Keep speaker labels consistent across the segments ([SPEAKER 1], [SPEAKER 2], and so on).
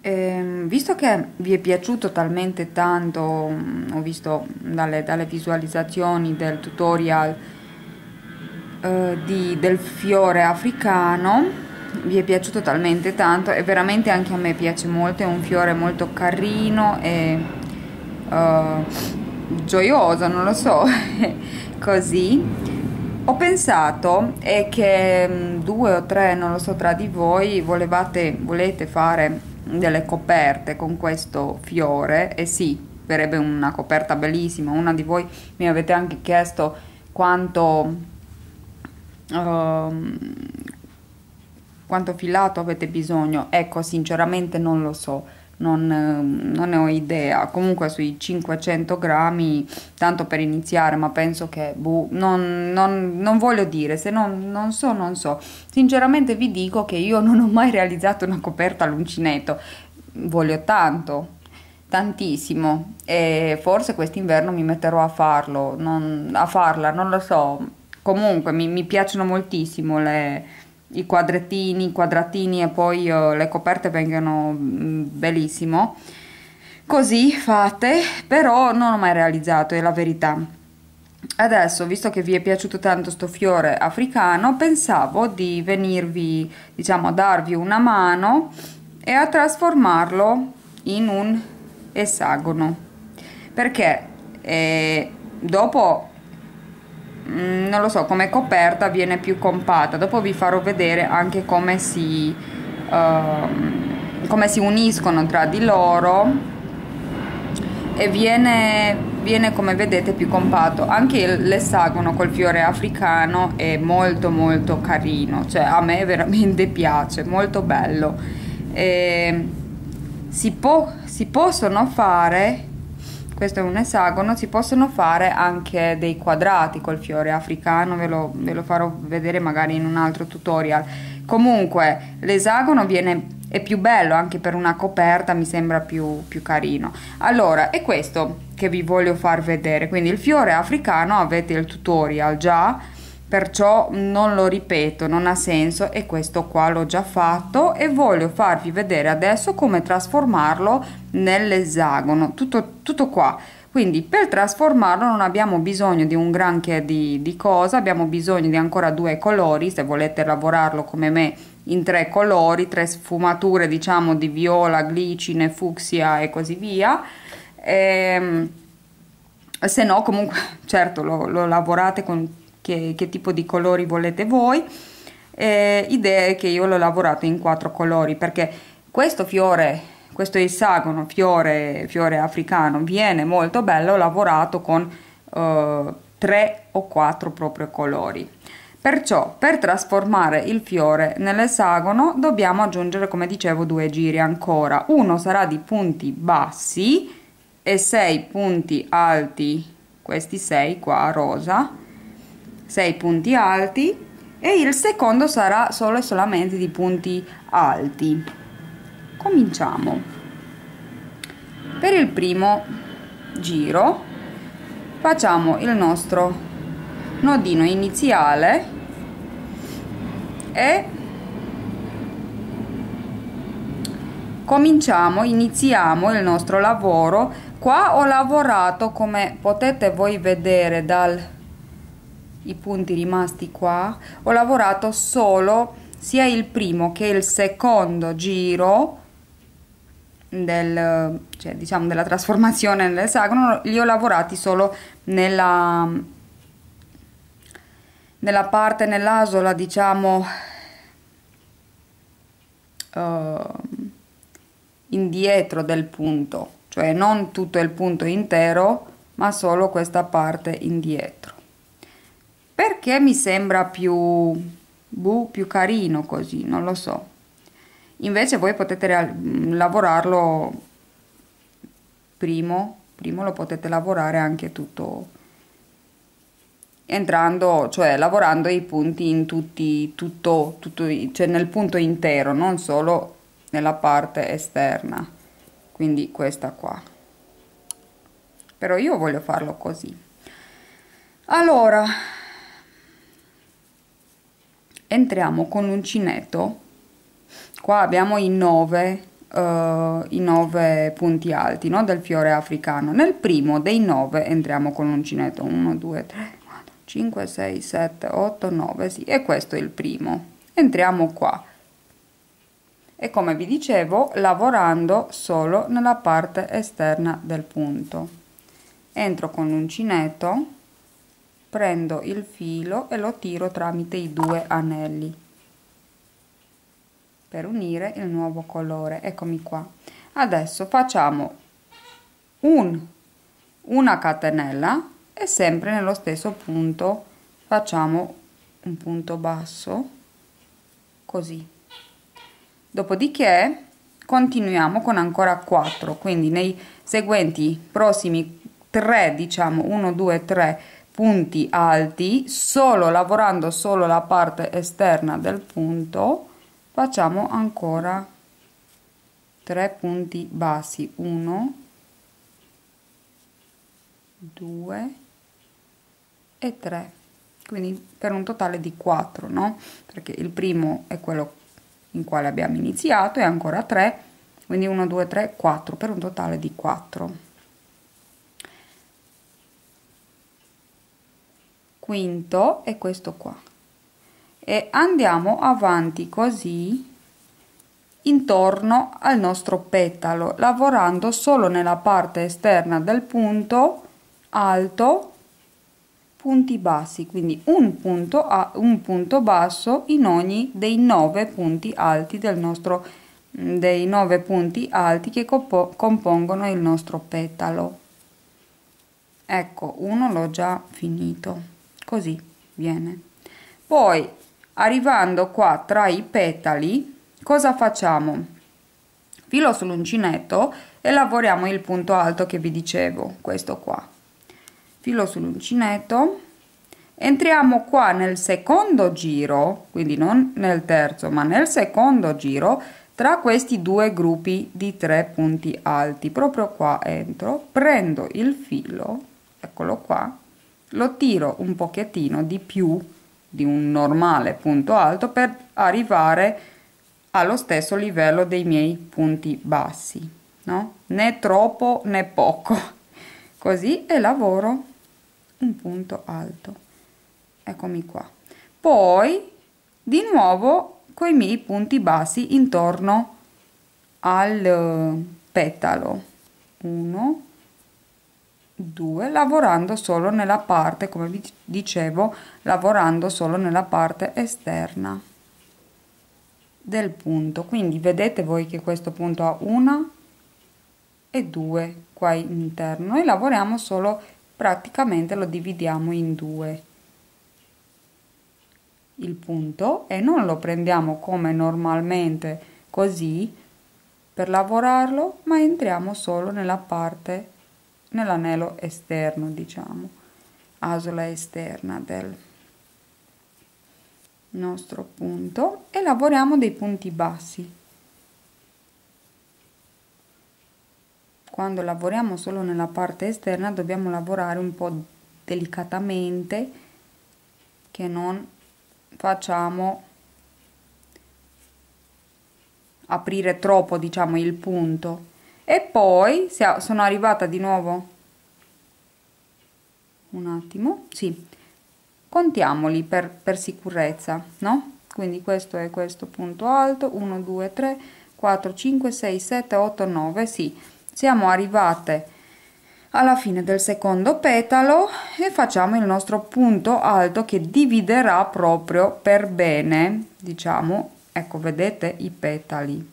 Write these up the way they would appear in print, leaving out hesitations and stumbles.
[SPEAKER 1] Visto che vi è piaciuto talmente tanto, ho visto dalle visualizzazioni del tutorial del fiore africano, vi è piaciuto talmente tanto e veramente anche a me piace molto, è un fiore molto carino e eh, gioioso, non lo so, così. Ho pensato che due o tre, non lo so, tra di voi volete fare delle coperte con questo fiore e sì, verrebbe una coperta bellissima. Una di voi mi avete anche chiesto quanto, ehm, quanto filato avete bisogno. Ecco, sinceramente non lo so, non ne ho idea. Comunque sui 500 grammi, tanto per iniziare, ma penso che, boh, non voglio dire, se non so, non so. Sinceramente vi dico che io non ho mai realizzato una coperta all'uncinetto. Voglio tanto, tantissimo, e forse quest'inverno mi metterò a farlo, a farla, non lo so. Comunque mi piacciono moltissimo i quadratini e poi le coperte vengono bellissimo. Così fate, però non ho mai realizzato, è la verità. Adesso, visto che vi è piaciuto tanto sto fiore africano, pensavo di venirvi, diciamo, a darvi una mano e a trasformarlo in un esagono. Perché dopo, non lo so, come coperta viene più compatta. Dopo vi farò vedere anche come si uniscono tra di loro e viene come vedete più compatto. Anche l'esagono col fiore africano è molto molto carino, cioè a me veramente piace, molto bello. E si possono fare, questo è un esagono, si possono fare anche dei quadrati col fiore africano, ve lo farò vedere magari in un altro tutorial. Comunque l'esagono è più bello anche per una coperta, mi sembra più carino. Allora, è questo che vi voglio far vedere. Quindi il fiore africano avete il tutorial già, perciò non lo ripeto, non ha senso, e questo qua l'ho già fatto e voglio farvi vedere adesso come trasformarlo nell'esagono, tutto qua. Quindi per trasformarlo non abbiamo bisogno di un granché di cosa, abbiamo bisogno di ancora due colori, se volete lavorarlo come me in tre colori, tre sfumature diciamo di viola, glicine, fucsia e così via. Se no comunque certo lo lavorate con che tipo di colori volete voi. Idea è che io l'ho lavorato in quattro colori perché questo fiore, questo esagono fiore africano viene molto bello lavorato con tre o quattro proprio colori. Perciò per trasformare il fiore nell'esagono dobbiamo aggiungere, come dicevo, due giri ancora. Uno sarà di punti bassi e 6 punti alti, questi 6 qua rosa, 6 punti alti, e il secondo sarà solo e solamente di punti alti. Cominciamo. Per il primo giro facciamo il nostro nodino iniziale e iniziamo il nostro lavoro. Qua ho lavorato, come potete voi vedere i punti rimasti qua, ho lavorato solo sia il primo che il secondo giro cioè, diciamo della trasformazione nell'esagono, li ho lavorati solo nella parte, nell'asola, diciamo, indietro del punto, cioè non tutto il punto intero, ma solo questa parte indietro. Perché mi sembra più carino così, non lo so. Invece voi potete lavorarlo primo lo potete lavorare anche tutto entrando, cioè lavorando i punti in tutto, cioè nel punto intero, non solo nella parte esterna, quindi questa qua. Però io voglio farlo così. Allora, entriamo con l'uncinetto. Qua abbiamo i 9 i 9 punti alti, no, del fiore africano. Nel primo dei 9 entriamo con l'uncinetto 1 2 3 4 5 6 7 8 9, sì, e questo è il primo. Entriamo qua e, come vi dicevo, lavorando solo nella parte esterna del punto. Entro con l'uncinetto, prendo il filo e lo tiro tramite i due anelli per unire il nuovo colore. Eccomi qua. Adesso facciamo una catenella e sempre nello stesso punto facciamo un punto basso, così. Dopodiché continuiamo con ancora 4, quindi nei seguenti prossimi 3, diciamo 1 2 3 punti alti, solo lavorando solo la parte esterna del punto, facciamo ancora 3 punti bassi, 1 2 e 3, quindi per un totale di 4, no? Perché il primo è quello in quale abbiamo iniziato e ancora 3, quindi 1 2 3 4, per un totale di 4. Quinto è questo qua, e andiamo avanti così intorno al nostro petalo, lavorando solo nella parte esterna del punto alto punti bassi, quindi un punto basso in ogni dei 9 punti alti del nostro, dei 9 punti alti che compongono il nostro petalo. Ecco, uno l'ho già finito, così viene. Poi, arrivando qua tra i petali, cosa facciamo? Filo sull'uncinetto e lavoriamo il punto alto che vi dicevo, questo qua. Filo sull'uncinetto, entriamo qua nel secondo giro, quindi non nel terzo ma nel secondo giro, tra questi due gruppi di 3 punti alti. Proprio qua entro, prendo il filo, eccolo qua, lo tiro un pochettino di più di un normale punto alto per arrivare allo stesso livello dei miei punti bassi, no? Né troppo né poco, così, e lavoro un punto alto. Eccomi qua. Poi di nuovo con i miei punti bassi intorno al petalo, 1 2, lavorando solo nella parte, come vi dicevo, lavorando solo nella parte esterna del punto. Quindi vedete voi che questo punto ha 1 e 2 qua interno, e lavoriamo solo, praticamente lo dividiamo in due il punto, e non lo prendiamo come normalmente così per lavorarlo, ma entriamo solo nella parte, nell'anello esterno, diciamo, asola esterna del nostro punto, e lavoriamo dei punti bassi. Quando lavoriamo solo nella parte esterna dobbiamo lavorare un po' delicatamente, che non facciamo aprire troppo, diciamo, il punto. E poi sono arrivata di nuovo, un attimo, sì, contiamoli per sicurezza, no? Quindi questo è questo punto alto, 1 2 3 4 5 6 7 8 9, sì, siamo arrivate alla fine del secondo petalo e facciamo il nostro punto alto che dividerà proprio per bene, diciamo, ecco, vedete i petali.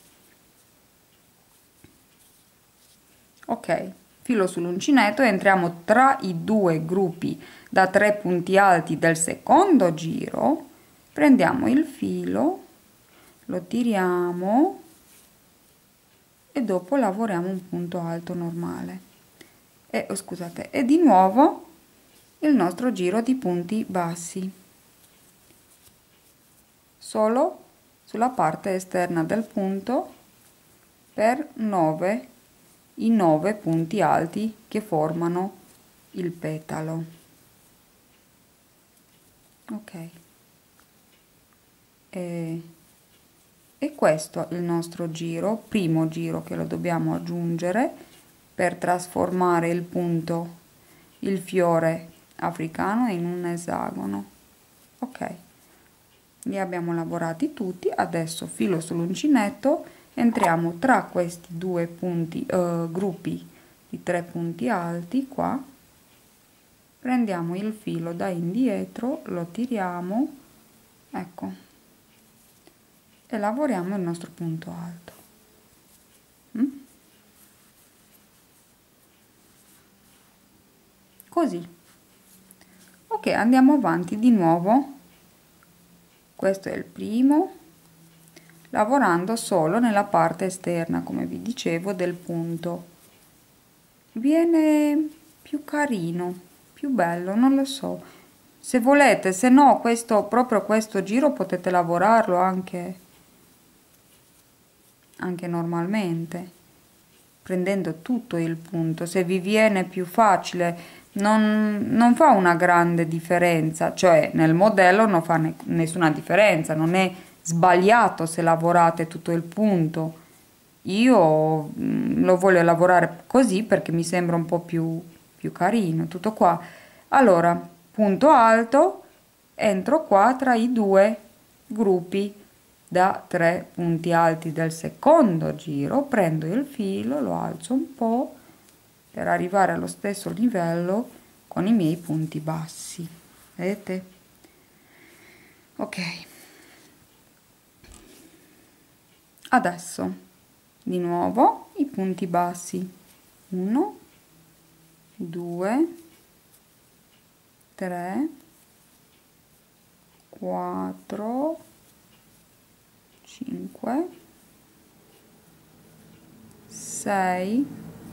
[SPEAKER 1] Ok, filo sull'uncinetto e entriamo tra i due gruppi da 3 punti alti del secondo giro, prendiamo il filo, lo tiriamo e dopo lavoriamo un punto alto normale. E scusate, e di nuovo il nostro giro di punti bassi, solo sulla parte esterna del punto, per 9, i 9 punti alti che formano il petalo. Ok, e E questo è il nostro giro, primo giro che lo dobbiamo aggiungere per trasformare il punto, il fiore africano in un esagono. Ok, li abbiamo lavorati tutti. Adesso filo sull'uncinetto, entriamo tra questi due punti, gruppi di 3 punti alti qua, prendiamo il filo da indietro, lo tiriamo, ecco, e lavoriamo il nostro punto alto. Così. Ok, andiamo avanti di nuovo. Questo è il primo, lavorando solo nella parte esterna, come vi dicevo, del punto. Viene più carino, più bello, non lo so. Se volete, se no, proprio questo giro potete lavorarlo anche normalmente, prendendo tutto il punto. Se vi viene più facile, non fa una grande differenza, cioè nel modello non fa nessuna differenza, non è sbagliato se lavorate tutto il punto. Io lo voglio lavorare così perché mi sembra un po' più carino, tutto qua. Allora, punto alto, entro qua tra i due gruppi da 3 punti alti del secondo giro, prendo il filo, lo alzo un po' per arrivare allo stesso livello con i miei punti bassi. Vedete? Ok. Adesso di nuovo i punti bassi. 1, 2, 3, 4, 5, 6,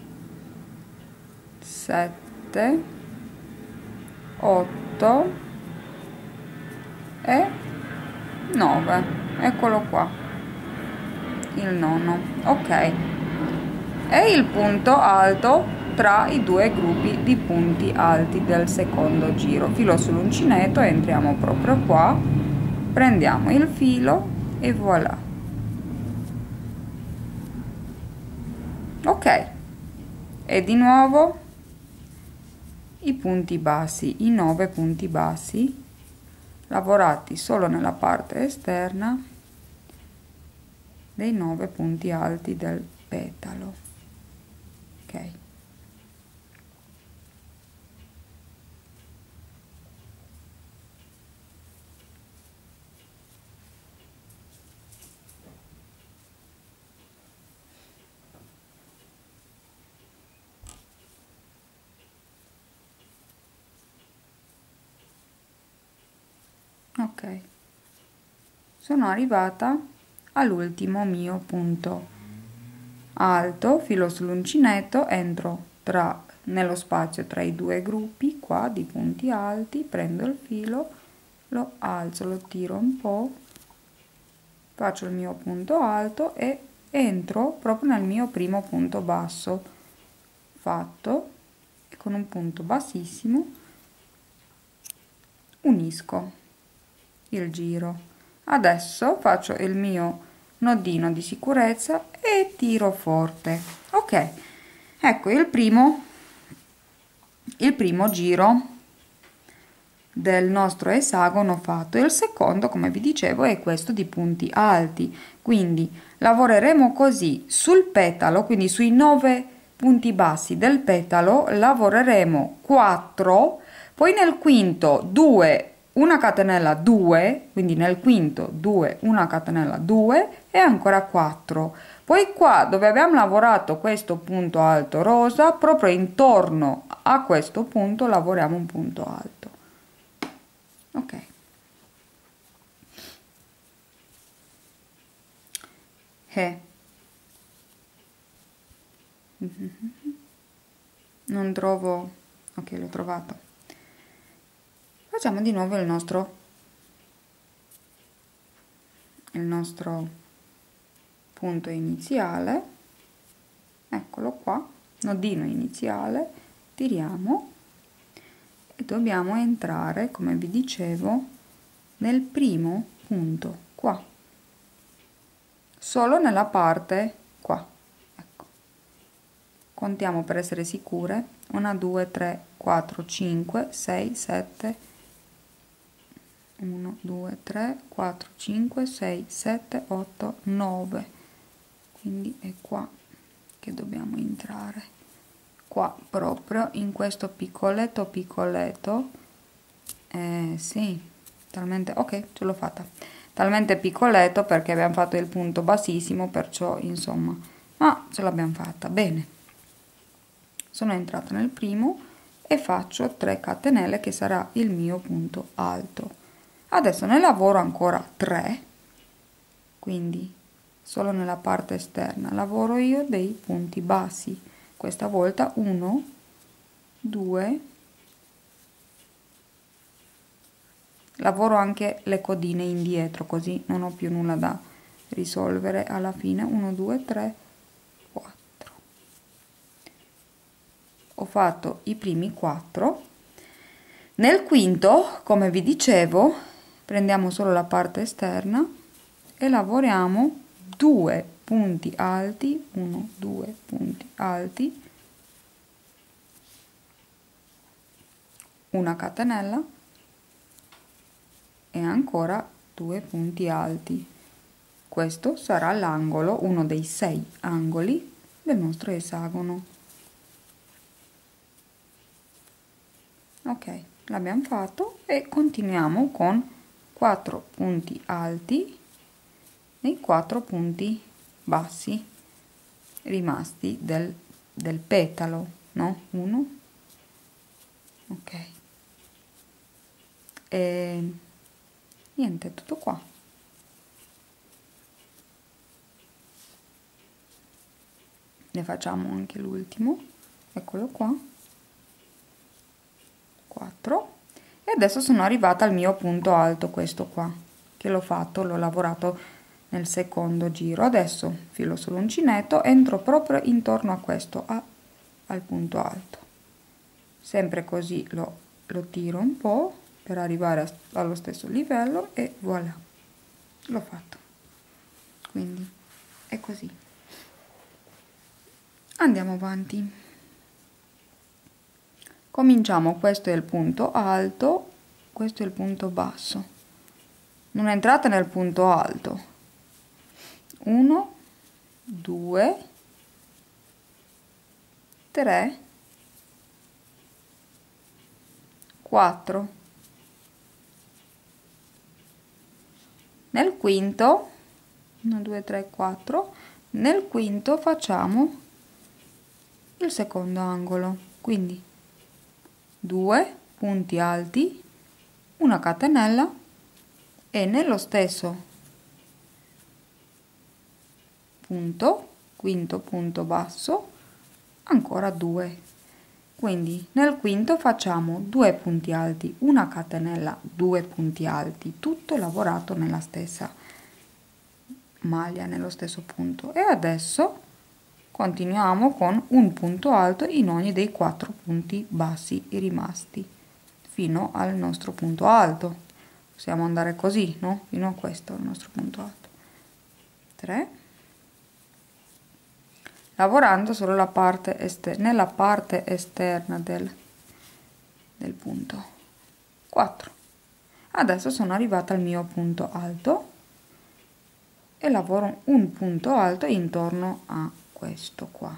[SPEAKER 1] 7, 8 e 9. Eccolo qua, il nono. Ok, e il punto alto tra i due gruppi di punti alti del secondo giro. Filo sull'uncinetto, entriamo proprio qua, prendiamo il filo e voilà. Ok, e di nuovo i punti bassi, i 9 punti bassi lavorati solo nella parte esterna dei 9 punti alti del petalo. Ok, ok, sono arrivata all'ultimo mio punto alto, filo sull'uncinetto, entro nello spazio tra i due gruppi qua di punti alti, prendo il filo, lo alzo, lo tiro un po', faccio il mio punto alto e entro proprio nel mio primo punto basso fatto, e con un punto bassissimo unisco il giro. Adesso faccio il mio nodino di sicurezza e tiro forte. Ok, ecco il primo giro del nostro esagono fatto. Il secondo, come vi dicevo, è questo di punti alti, quindi lavoreremo così sul petalo, quindi sui 9 punti bassi del petalo lavoreremo 4, poi nel quinto 2, una catenella 2, quindi nel quinto 2, una catenella 2 e ancora 4. Poi qua dove abbiamo lavorato questo punto alto rosa, proprio intorno a questo punto lavoriamo un punto alto. Ok, non trovo, ok, l'ho trovato. Facciamo di nuovo il nostro punto iniziale, eccolo qua, nodino iniziale, tiriamo e dobbiamo entrare, come vi dicevo, nel primo punto qua. solo nella parte qua, ecco. Contiamo per essere sicure: 1 2 3 4 5 6 7 1 2 3 4 5 6 7 8 9, quindi è qua che dobbiamo entrare, qua proprio in questo piccoletto piccoletto. Sì, talmente, ok, ce l'ho fatta, talmente piccoletto perché abbiamo fatto il punto bassissimo, perciò insomma, ma ce l'abbiamo fatta bene. Sono entrata nel primo e faccio 3 catenelle che sarà il mio punto alto. Adesso ne lavoro ancora 3, quindi solo nella parte esterna lavoro io dei punti bassi, questa volta 1 2, lavoro anche le codine indietro così non ho più nulla da risolvere alla fine. 1 2 3 4, ho fatto i primi 4. Nel quinto, come vi dicevo, prendiamo solo la parte esterna e lavoriamo 2 punti alti, 1 2 punti alti, una catenella e ancora 2 punti alti. Questo sarà l'angolo, uno dei 6 angoli del nostro esagono. Ok, l'abbiamo fatto e continuiamo con 4 punti alti nei 4 punti bassi rimasti del petalo, no? 1, ok, e niente, tutto qua. Ne facciamo anche l'ultimo, eccolo qua, 4, e adesso sono arrivata al mio punto alto, questo qua, che l'ho fatto, l'ho lavorato nel secondo giro. Adesso filo sull'uncinetto, entro proprio intorno a questo, al punto alto, sempre così lo tiro un po' per arrivare allo stesso livello e voilà, l'ho fatto. Quindi è così. Andiamo avanti, cominciamo. Questo è il punto alto, questo è il punto basso. Non entrate nel punto alto. 1 2 3 4. Nel quinto 1 2 3 4, nel quinto facciamo il secondo angolo, quindi 2 punti alti, una catenella e nello stesso punto, quinto punto basso, ancora 2. Quindi nel quinto facciamo 2 punti alti, una catenella, 2 punti alti, tutto lavorato nella stessa maglia, nello stesso punto. E adesso continuiamo con un punto alto in ogni dei 4 punti bassi rimasti fino al nostro punto alto. Possiamo andare così, no? Fino a questo, il nostro punto alto. 3, lavorando solo la parte nella parte esterna del punto. 4. Adesso sono arrivata al mio punto alto e lavoro un punto alto intorno a questo qua.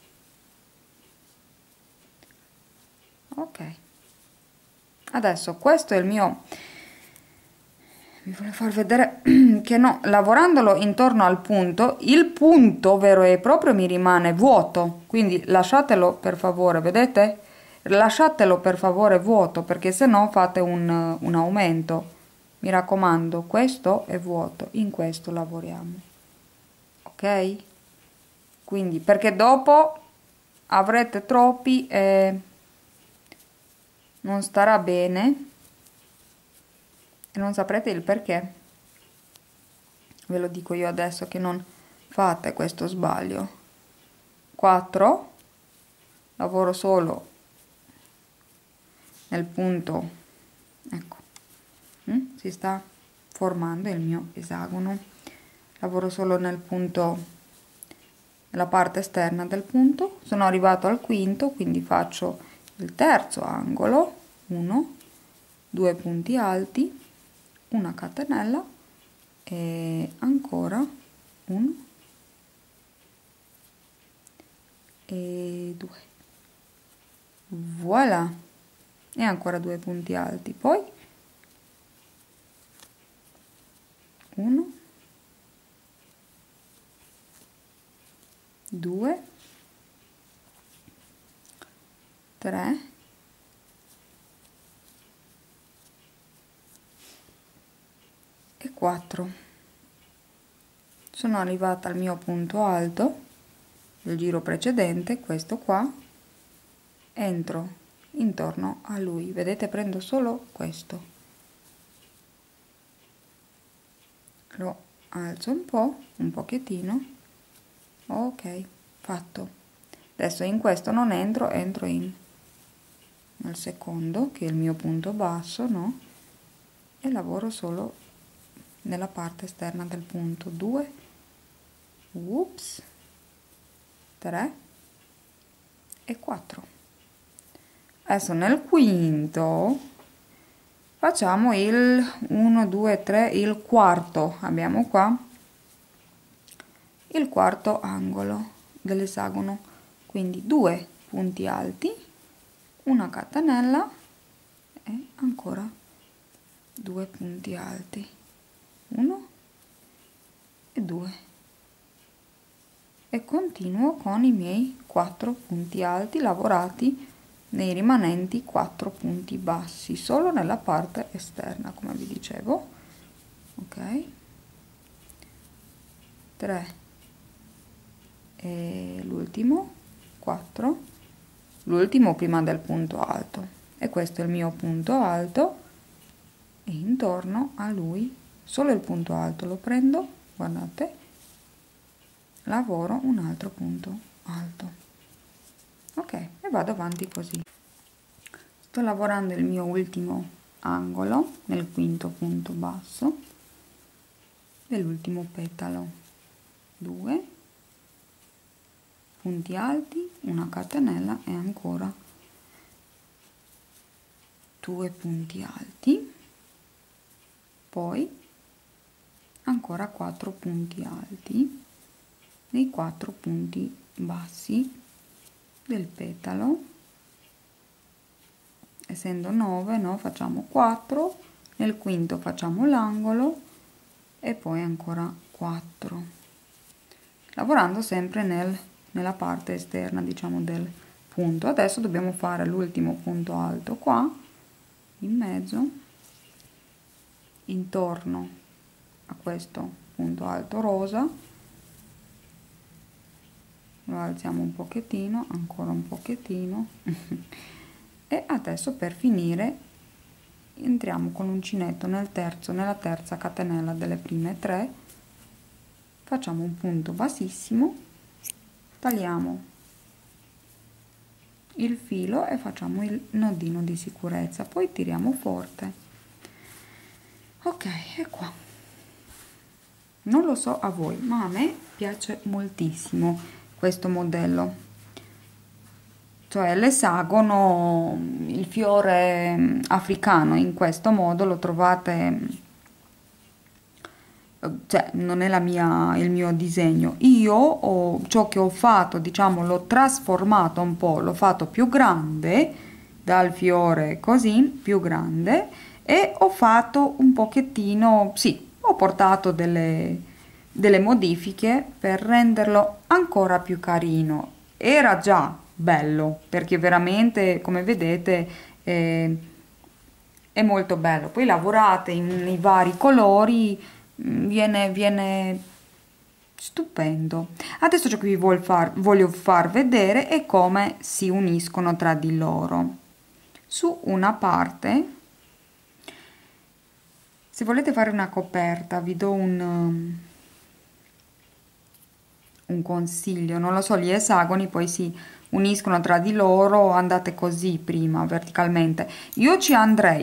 [SPEAKER 1] Ok, adesso questo è il mio, vi voglio far vedere che no, lavorandolo intorno al punto, il punto vero e proprio mi rimane vuoto, quindi lasciatelo per favore, vedete? Lasciatelo per favore vuoto, perché se no fate un aumento. Mi raccomando, questo è vuoto, in questo lavoriamo, ok? Quindi, perché dopo avrete troppi e non starà bene e non saprete il perché. Ve lo dico io adesso che non fate questo sbaglio. 4, lavoro solo nel punto, ecco, si sta formando il mio esagono. lavoro solo nel punto, nella parte esterna del punto. Sono arrivato al quinto, quindi faccio il terzo angolo, 1, 2 punti alti, una catenella e ancora 1 e 2, voilà, e ancora 2 punti alti, poi 1, 2, 3 e 4. Sono arrivata al mio punto alto del giro precedente, questo qua, entro intorno a lui, vedete, prendo solo questo, lo alzo un po', un pochettino, ok, fatto. Adesso in questo non entro, entro nel secondo, che è il mio punto basso, no? E lavoro solo nella parte esterna del punto. 2, ups, 3 e 4. Adesso nel quinto facciamo il 1, 2, 3, il quarto, abbiamo qua il quarto angolo dell'esagono, quindi 2 punti alti, una catenella e ancora 2 punti alti, 1 e 2, e continuo con i miei 4 punti alti lavorati nei rimanenti 4 punti bassi, solo nella parte esterna, come vi dicevo. Ok, 3 e l'ultimo 4, l'ultimo prima del punto alto, e questo è il mio punto alto, e intorno a lui solo il punto alto lo prendo, guardate, lavoro un altro punto alto. Ok, e vado avanti così. Sto lavorando il mio ultimo angolo nel quinto punto basso dell'ultimo petalo, 2 punti alti, una catenella e ancora 2 punti alti, poi ancora 4 punti alti nei 4 punti bassi del petalo, essendo 9, no, facciamo 4, nel quinto facciamo l'angolo e poi ancora 4, lavorando sempre nella parte esterna, diciamo, del punto. Adesso dobbiamo fare l'ultimo punto alto qua in mezzo, intorno a questo punto alto rosa, lo alziamo un pochettino, ancora un pochettino e adesso per finire entriamo con l'uncinetto nella terza catenella delle prime 3, facciamo un punto bassissimo, tagliamo il filo e facciamo il nodino di sicurezza, poi tiriamo forte. Ok, e qua non lo so a voi, ma a me piace moltissimo questo modello, cioè l'esagono, il fiore africano in questo modo lo trovate, cioè non è il mio disegno, io ciò che ho fatto, diciamo, l'ho trasformato un po', l'ho fatto più grande, dal fiore così più grande, e ho fatto un pochettino, sì, ho portato delle modifiche per renderlo ancora più carino. Era già bello perché veramente, come vedete, è molto bello, poi lavorate nei vari colori, viene stupendo. Adesso ciò che vi voglio far vedere è come si uniscono tra di loro. Su una parte, se volete fare una coperta, vi do un consiglio, non lo so, gli esagoni poi si uniscono tra di loro, andate così prima verticalmente. Io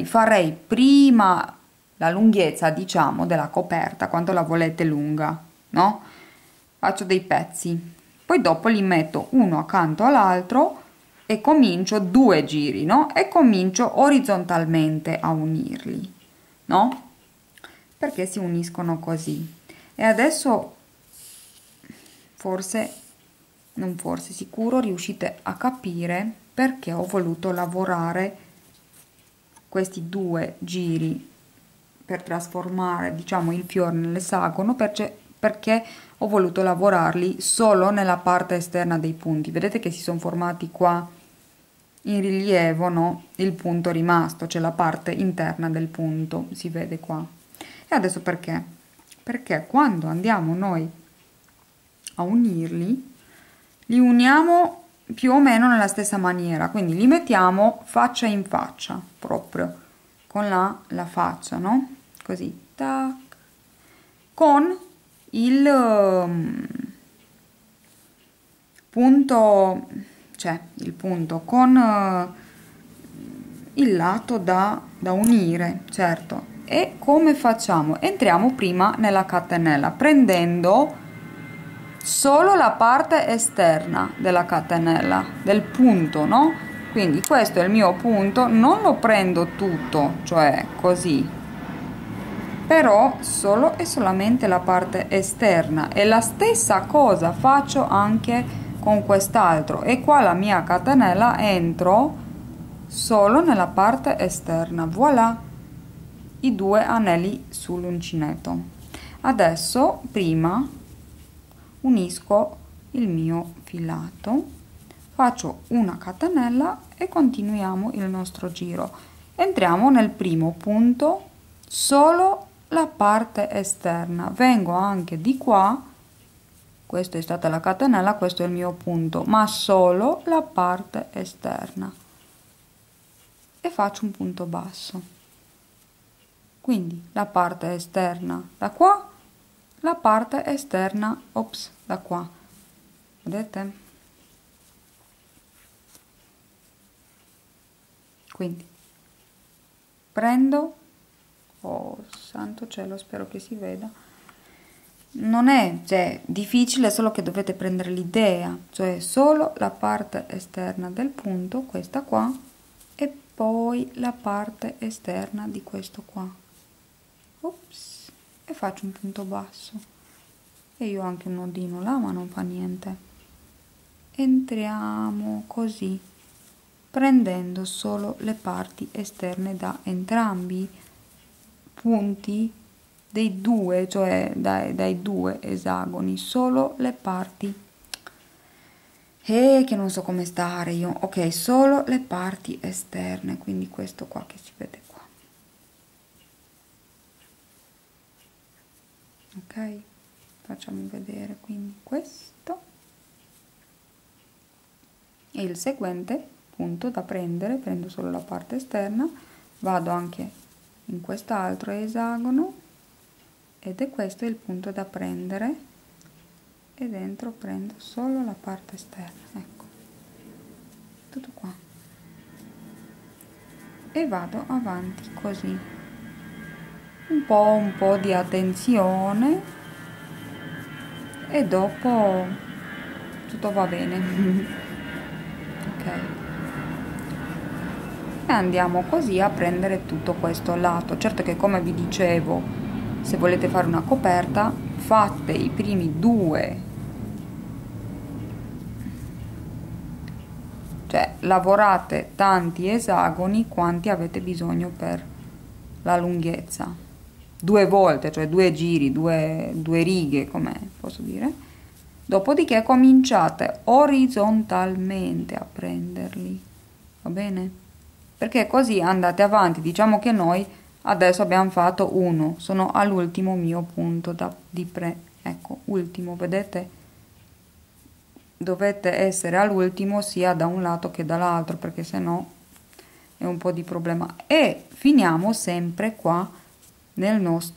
[SPEAKER 1] farei prima la lunghezza, diciamo, della coperta, quanto la volete lunga, no? Faccio dei pezzi, poi dopo li metto uno accanto all'altro e comincio 2 giri, no? E comincio orizzontalmente a unirli, no? Perché si uniscono così. E adesso forse, non forse, sicuro riuscite a capire perché ho voluto lavorare questi 2 giri per trasformare, diciamo, il fiore nell'esagono, perché ho voluto lavorarli solo nella parte esterna dei punti. Vedete che si sono formati qua in rilievo, no? Il punto rimasto, cioè la parte interna del punto, si vede qua. E adesso perché? Perché quando andiamo noi a unirli, li uniamo più o meno nella stessa maniera, quindi li mettiamo faccia in faccia, proprio con la faccia, no? Così, tac, con il punto, cioè il punto con il lato da unire, certo. E come facciamo? Entriamo prima nella catenella prendendo solo la parte esterna della catenella, del punto, no? Quindi questo è il mio punto, non lo prendo tutto, cioè così, però solo e solamente la parte esterna, e la stessa cosa faccio anche con quest'altro, e qua la mia catenella entro solo nella parte esterna, voilà, i 2 anelli sull'uncinetto. Adesso prima unisco il mio filato, faccio una catenella e continuiamo il nostro giro. Entriamo nel primo punto, solo la parte esterna, vengo anche di qua, questa è stata la catenella, questo è il mio punto, ma solo la parte esterna, e faccio un punto basso. Quindi la parte esterna da qua, la parte esterna, ops, da qua, vedete? Quindi prendo, oh santo cielo, spero che si veda, non è, cioè, difficile, solo che dovete prendere l'idea, cioè solo la parte esterna del punto, questa qua, e poi la parte esterna di questo qua, ops, e faccio un punto basso, e io ho anche un nodino là, ma non fa niente. Entriamo così, prendendo solo le parti esterne da entrambi i punti dei due, cioè dai 2 esagoni, solo le parti, che non so come stare io, ok, solo le parti esterne, quindi questo qua che si vede qua, ok, facciamo vedere, quindi questo e il seguente punto da prendere, prendo solo la parte esterna, vado anche in quest'altro esagono, ed è questo il punto da prendere, e dentro prendo solo la parte esterna, ecco, tutto qua, e vado avanti così, un po' di attenzione, e dopo tutto va bene. Ok, e andiamo così a prendere tutto questo lato. Certo che, come vi dicevo, se volete fare una coperta, fate i primi 2, cioè lavorate tanti esagoni quanti avete bisogno per la lunghezza, 2 volte, cioè 2 giri, 2 righe, come posso dire. Dopodiché cominciate orizzontalmente a prenderli, va bene? Perché così andate avanti. Diciamo che noi adesso abbiamo fatto 1, sono all'ultimo mio punto ecco, ultimo, vedete? Dovete essere all'ultimo sia da un lato che dall'altro, perché sennò è un po' di problema. E finiamo sempre qua nella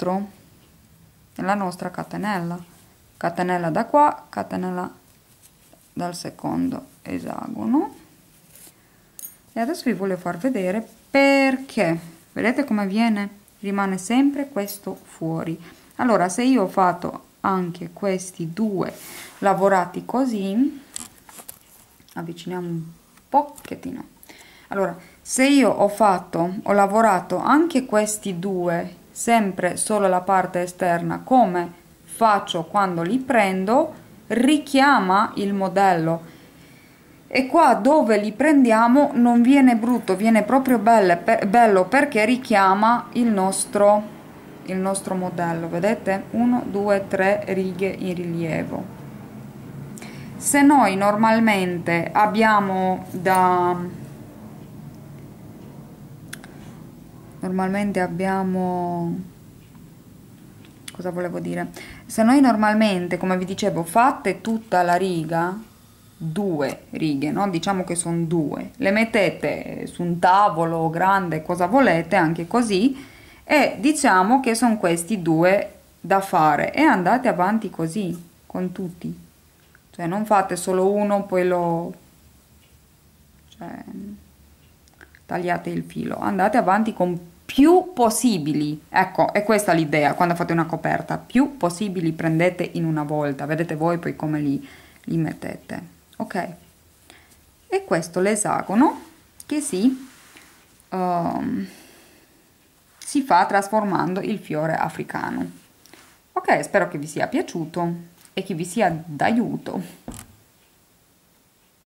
[SPEAKER 1] nostra catenella da qua, catenella dal secondo esagono, e adesso vi voglio far vedere perché, vedete come viene, rimane sempre questo fuori. Allora, se io ho fatto anche questi due lavorati così, avviciniamo un pochettino. Allora, se io ho lavorato anche questi due, sempre solo la parte esterna, come faccio quando li prendo, richiama il modello. E qua dove li prendiamo non viene brutto, viene proprio bello perché richiama il nostro modello. Vedete? 1, 2, 3 righe in rilievo. Se noi normalmente abbiamo cosa volevo dire? Se noi normalmente, come vi dicevo, fate tutta la riga, due righe, no? Diciamo che sono due, le mettete su un tavolo grande, cosa volete, anche così, e diciamo che sono questi due da fare e andate avanti così con tutti, cioè non fate solo uno poi tagliate il filo, andate avanti con più possibili. Ecco, è questa l'idea quando fate una coperta, più possibili prendete in una volta, vedete voi poi come li mettete. Ok, e questo l'esagono che si fa trasformando il fiore africano. Ok, spero che vi sia piaciuto e che vi sia d'aiuto.